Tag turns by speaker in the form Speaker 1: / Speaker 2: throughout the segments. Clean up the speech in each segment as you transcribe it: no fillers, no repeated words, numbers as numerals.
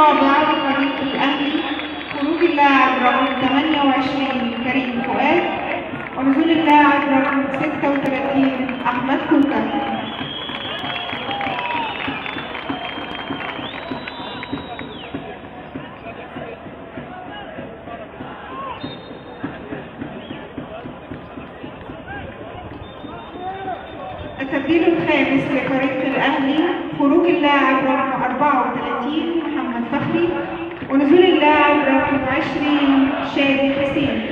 Speaker 1: رابع لفريق الأهلي خروج اللاعب رقم 28 كريم فؤاد ونزول اللاعب رقم 36 أحمد كوكا. التبديل الخامس لفريق الأهلي خروج اللاعب رقم 34 محمد فخري ونزول اللاعب رقم 20 شادي حسين.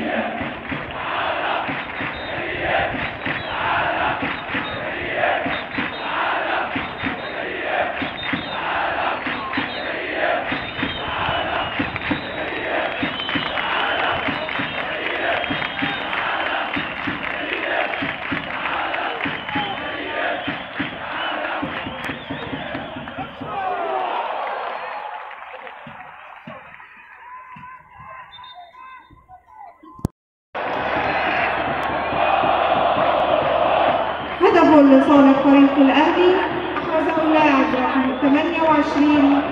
Speaker 1: هدف لصالح فريق الأهلي أحرزه اللاعب رقم 28